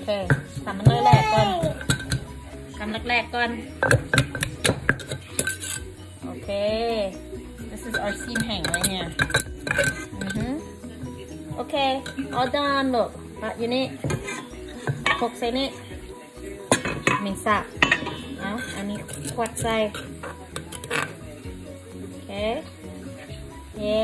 ทำมันแรกๆก่อนทำแรกๆก่อนโอเค this is our ซีนแห้งเลยเนี่ยโอเค all done ลูกมาอยู่นี่คกใส่นี่มิงสะเอาอันนี้ขวดใส่โอเคเย้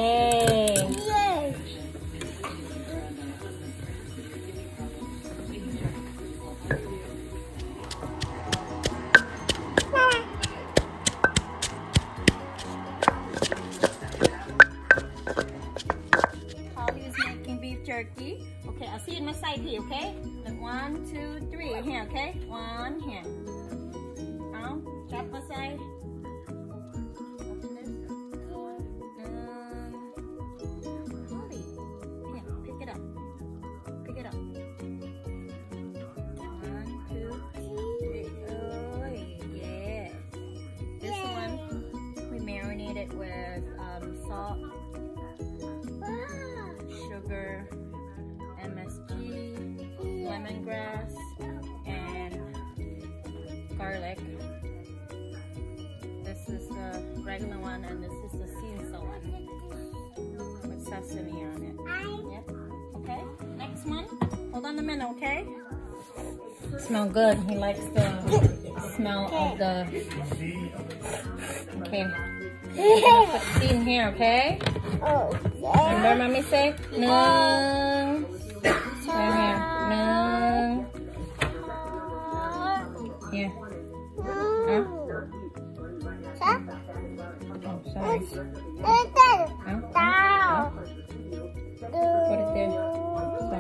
Jerky. Okay, I'll see you on my side here, okay? Like 1, 2, 3. Here, okay? 1 here. Now, chop my side. Open this. Holly. Here, pick it up. Pick it up. 1, 2, 3. Oh, yeah. This one, we marinated with salt, sugar, MSG, lemongrass, and garlic. This is the regular one, and this is the seasonal one with sesame on it. Yep. Okay. Next one. Hold on a minute, okay? Smell good. He likes the smell of the. Okay. We're gonna put seed in here, okay? Remember, mommy say? No. Right here. No. Here. Huh? Oh, sorry. Huh? Put it there. So.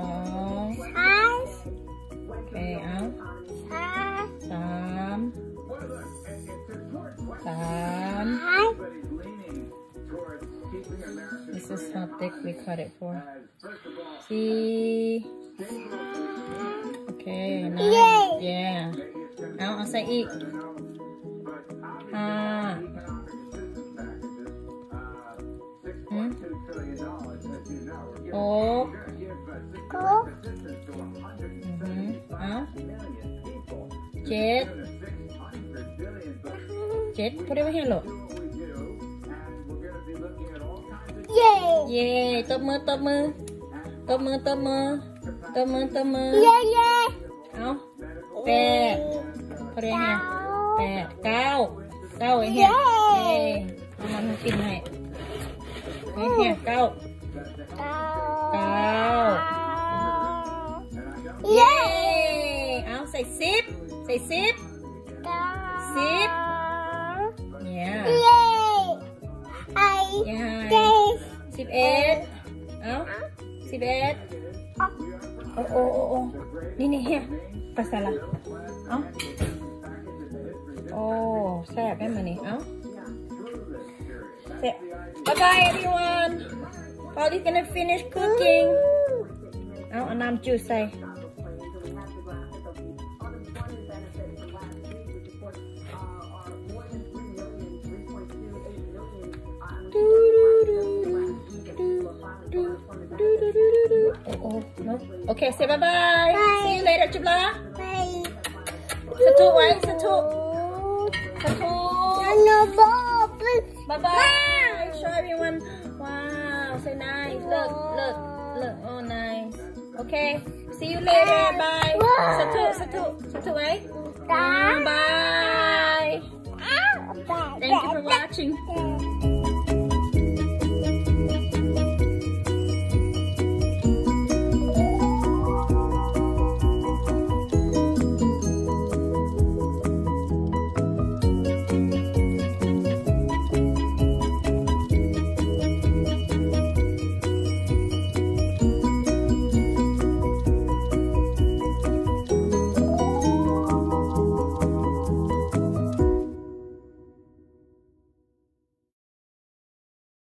Okay, This is how thick we cut it for. See? Okay, nice. Yeah. I'll say eat. Oh. Jet. Jet, put it over here, look. Yay! Top mơ. Yeah. Out. Bad. Put it in here. Bad. Go in here. Yay. I'm going to pin it. Right here. Go. Yay! Out. Say sip. Say sip. Sip. Yeah. Yeah. Sip it. Out. Sip it. Oh. Nini here. Pasala. Out. Oh, sad. Out. Bye-bye, everyone. Polly's gonna finish cooking. Out, and I'm juice. Say. Oh, no. Okay, say bye-bye. Bye. See you later, Chibla. Bye. Satu, right? Satu. Bye-bye. Show everyone. Wow, so nice. Look. Oh, nice. Okay, see you later. Bye. Satu, right? Bye. Thank you for watching.